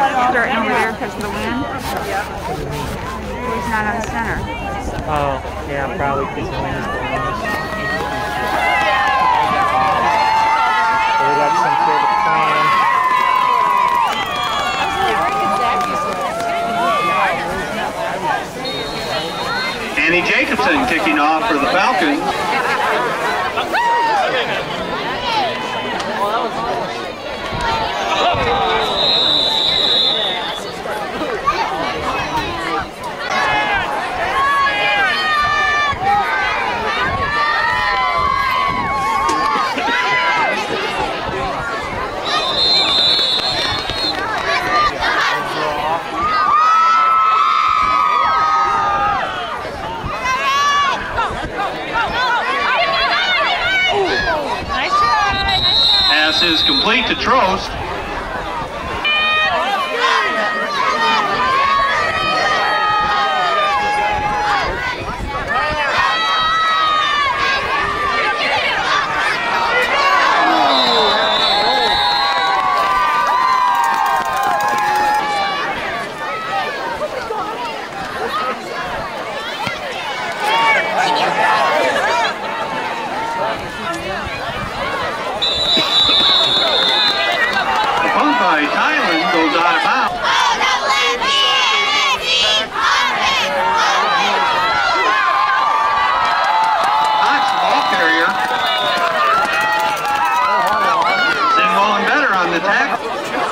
Start in there because of the wind. He's not on center. Oh, yeah, probably because the wind is blowing. So that's some sort of plan. Annie Jacobson kicking off for the Falcons. Pass is complete to Trost. Thailand goes out of bounds. Cox, the ball carrier. Sinwell and Better on the tackle.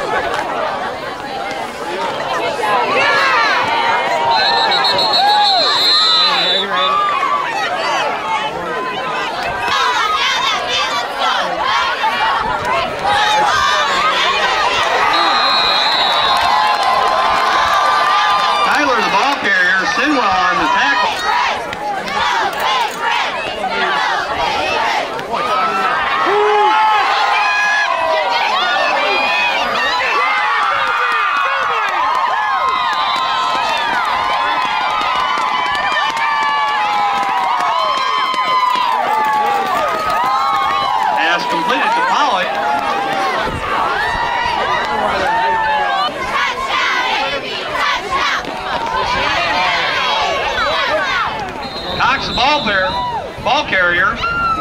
Sinwell on the tackle. Pass completed to Pollock. Cox, the ball carrier.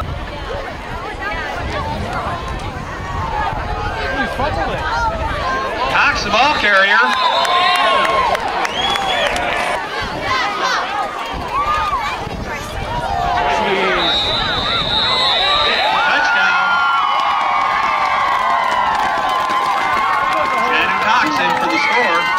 Cox, the ball carrier. Touchdown. Shannon Cox in for the score.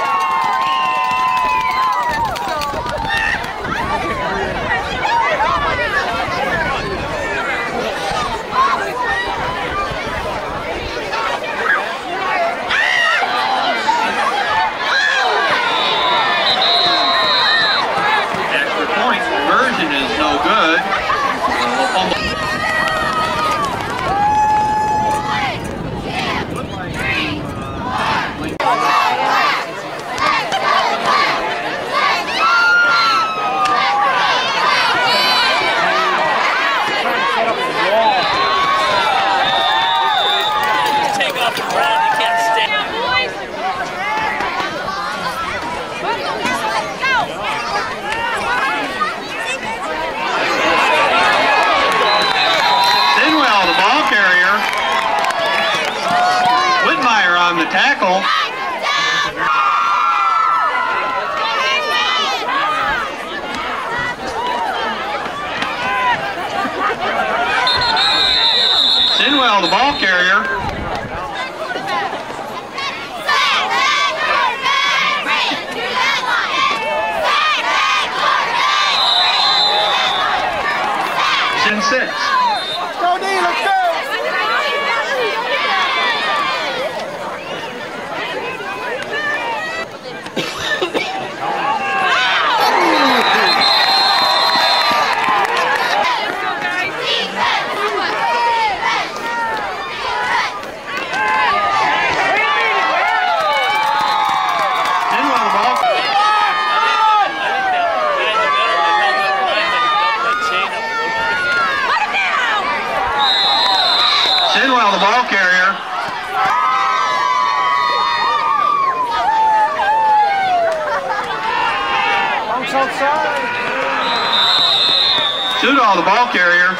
Studall, the ball carrier.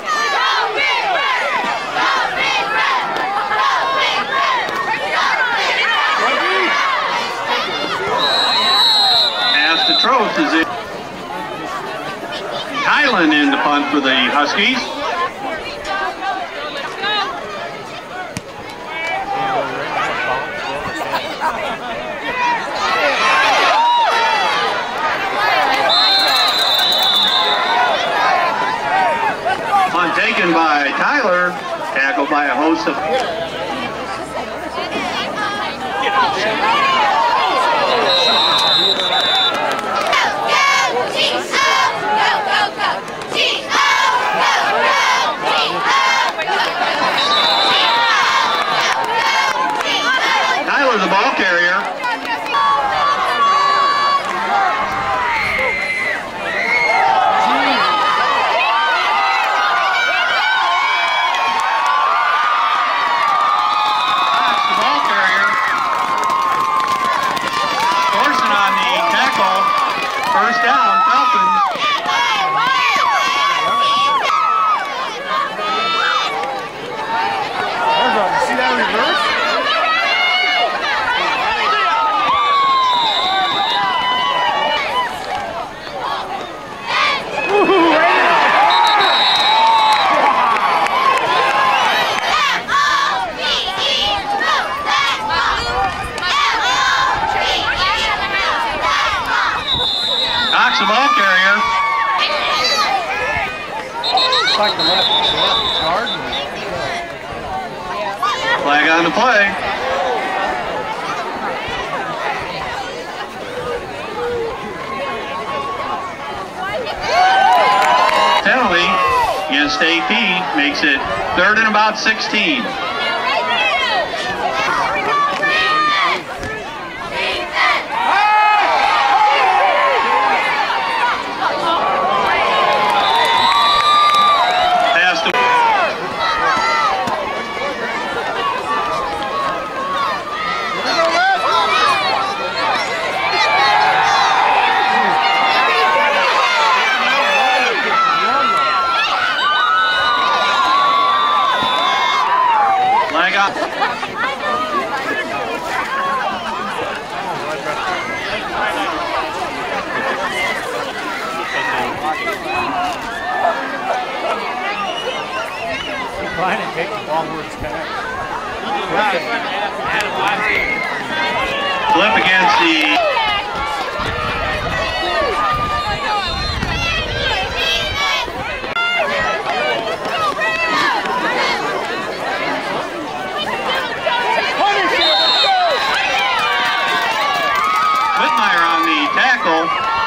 Pass to Trost is in. Kylan in the punt for the Huskies. Punt taken by Tyler, tackled by a host of... Tyler, the ball carrier. That's the ball carrier. Thorson on the tackle. First down, Falcons. See that reverse? Cox, the ball carrier. It's like the left guard. Flag on the play. Penalty against AP makes it 3rd and about 16. Pass to flag on. Decline and take the ball where it's back. Flip against the... Whitmire on the tackle.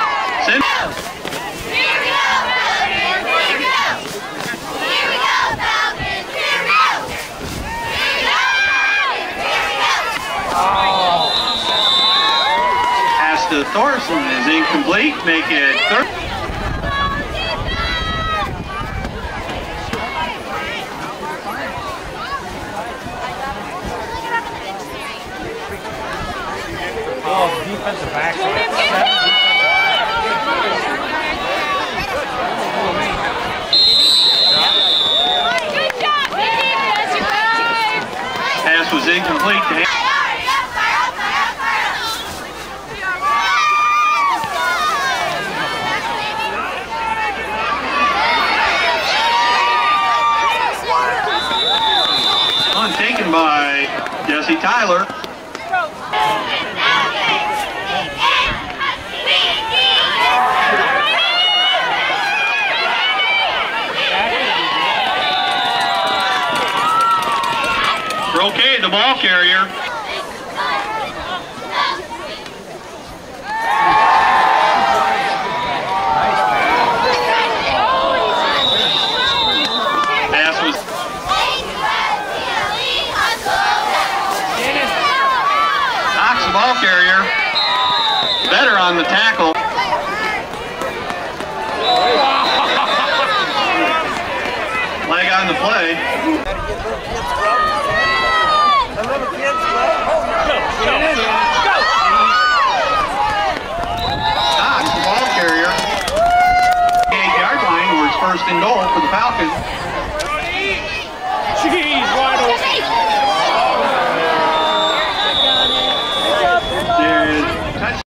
Pass to Thorson is incomplete, make it 3rd. Oh, defensive back. Pass was incomplete to taken by Jesse Tyler. Roque, the ball carrier. Pass was Cox, the ball carrier. Better on the tackle. Flag on the play. Cox, the ball carrier. 8-yard line, where his first and goal for the Falcons.